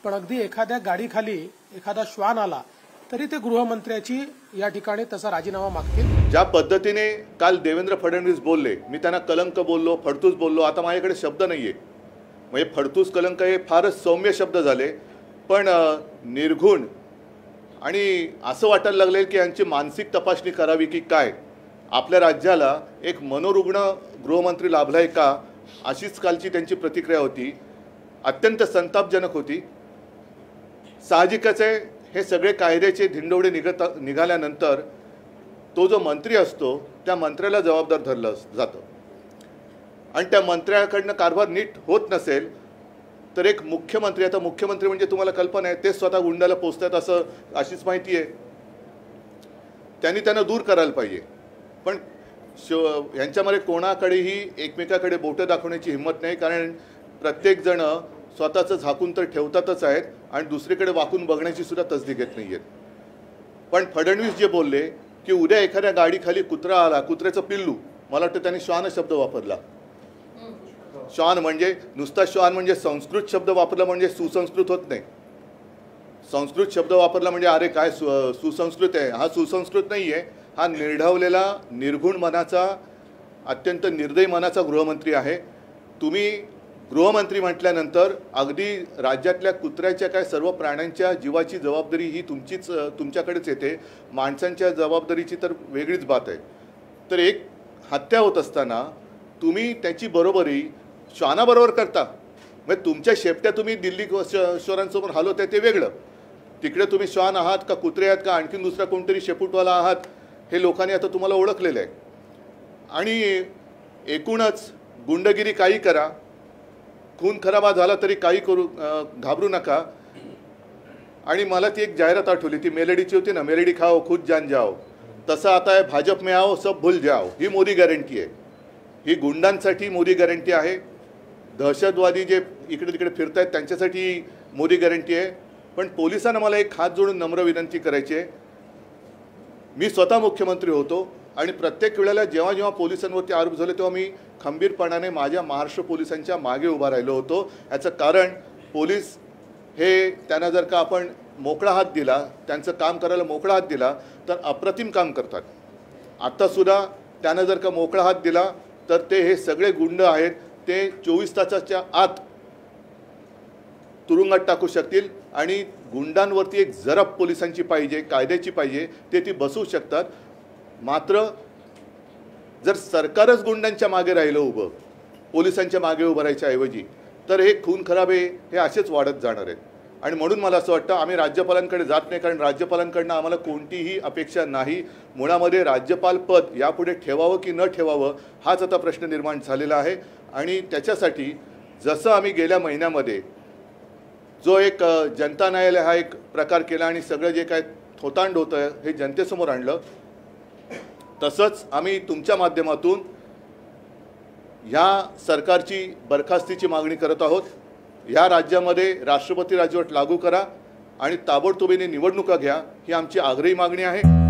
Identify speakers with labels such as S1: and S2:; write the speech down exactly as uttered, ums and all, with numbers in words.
S1: पण अगदी एखाद्या गाडीखाली एखादा श्वान आला तरी ते गृहमंत्र्याची या ठिकाणी तसा राजीनामा मागतील।
S2: ज्या पद्धतीने काल देवेंद्र फडणवीस बोलले, मी त्यांना कलंक बोललो, फडतूस बोललो, आता माझ्याकडे शब्द नाहीये। म्हणजे फडतूस कलंक हे फारच सौम्य शब्द झाले, पण निर्घुण आणि असं वाटायला लागले की यांची मानसिक तपासणी करावी की काय। आपल्या राज्याला एक मनोरुग्ण गृहमंत्री लाभलाय का, अशीच कालची त्यांची प्रतिक्रिया होती, अत्यंत संतापजनक होती। साहजिकच आहे, हे सगळे कायद्याचे धिंडोडे निघत निघाल्यानंतर तो जो मंत्री असतो त्या मंत्र्याला जबाबदार धरलं जातं आणि त्या मंत्र्याकडनं कारभार नीट होत नसेल तर एक मुख्यमंत्री, आता मुख्यमंत्री म्हणजे तुम्हाला कल्पना आहे ते स्वतः गुंडाला पोचतात असं अशीच माहिती आहे, त्यांनी त्यांना दूर करायला पाहिजे। पण यांच्यामध्ये कोणाकडेही एकमेकाकडे बोटं दाखवण्याची हिंमत नाही, कारण प्रत्येकजण स्वतःचं झाकून तर ठेवतातच आहेत आणि दुसरीकडे वाकून बघण्याची सुद्धा तसदी घेत नाही आहेत। पण फडणवीस जे बोलले की उद्या एखाद्या गाडीखाली कुत्रा आला, कुत्र्याचं पिल्लू, मला वाटतं त्यांनी श्वान शब्द वापरला। श्वान म्हणजे नुसता श्वान म्हणजे संस्कृत शब्द वापरला म्हणजे सुसंस्कृत होत नाही। संस्कृत शब्द वापरला म्हणजे अरे काय सुसंस्कृत आहे, हा सुसंस्कृत नाही आहे, हा निर्ढावलेला निर्गुण मनाचा, अत्यंत निर्दयी मनाचा गृहमंत्री आहे। तुम्ही गृहमंत्री म्हटल्यानंतर अगदी राज्यातल्या कुत्र्याच्या काय सर्व प्राण्यांच्या जीवाची जबाबदारी ही तुमचीच तुमच्याकडेच येते, माणसांच्या जबाबदारीची तर वेगळीच बात आहे। तर एक हत्या होत असताना तुम्ही त्याची बरोबरी श्वानाबरोबर करता, म्हणजे तुमच्या शेपट्या तुम्ही दिल्ली शहरांसमोर हलवताय ते वेगळं, तिकडे तुम्ही श्वान आहात का कुत्रे आहात का आणखीन दुसरा कोणतरी शेपूटवाला आहात हे लोकांनी आता तुम्हाला ओळखलेलं आहे। आणि एकूणच गुंडगिरी काही करा, खून खराबा झाला तरी काही करू, घाबरू नका। आणि मला ती एक जाहिरात आठवली, ती मेलेडीची होती ना, मेलेडी खाओ खुद जान जाओ, तसं आता आहे भाजप में आओ सब भूल जाओ, ही मोदी गॅरंटी आहे। ही गुंडांसाठी मोदी गॅरंटी आहे, दहशतवादी जे इकडे तिकडे फिरत आहेत त्यांच्यासाठी मोदी गॅरंटी आहे। पण पोलिसांना मला एक हात जोडून नम्र विनंती करायची आहे, मी स्वतः मुख्यमंत्री होतो आणि प्रत्येक वेळेला जेव्हा जेव्हा पोलिसांवरती आरोप झाले तेव्हा मी खंबीरपणाने माझ्या महाराष्ट्र पोलिसांच्या मागे उभा राहिलो होतो। याचं कारण पोलीस हे त्यांना जर का आपण मोकळा हात दिला, त्यांचं काम करायला मोकळा हात दिला तर अप्रतिम काम करतात। आत्तासुद्धा त्यांना जर का मोकळा हात दिला तर ते हे सगळे गुंड आहेत ते चोवीस तासाच्या आत तुरुंगात टाकू शकतील आणि गुंडांवरती एक जरब पोलिसांची पाहिजे, कायद्याची पाहिजे, ते ती बसवू शकतात। मात्र जर सरकारच गुंडांच्या मागे राहिलं उभं, पोलिसांच्या मागे उभं राहायच्या ऐवजी, तर हे खून खराबे हे असेच वाढत जाणार आहेत। आणि म्हणून मला असं वाटतं आम्ही राज्यपालांकडे जात नाही, कारण राज्यपालांकडनं आम्हाला कोणतीही अपेक्षा नाही। मुळामध्ये राज्यपाल पद यापुढे ठेवावं की न ठेवावं हाच आता प्रश्न निर्माण झालेला आहे। आणि त्याच्यासाठी जसं आम्ही गेल्या महिन्यामध्ये जो एक जनता न्यायालय हा एक प्रकार केला आणि सगळं जे काय थोतांड होतं हे जनतेसमोर आणलं, तसंच आम्ही तुमच्या माध्यमातून ह्या सरकारची बरखास्तीची मागणी करत आहोत। या राज्यामध्ये राष्ट्रपती राजवट लागू करा आणि ताबडतोबीने निवडणुका घ्या, ही आमची आग्रही मागणी आहे।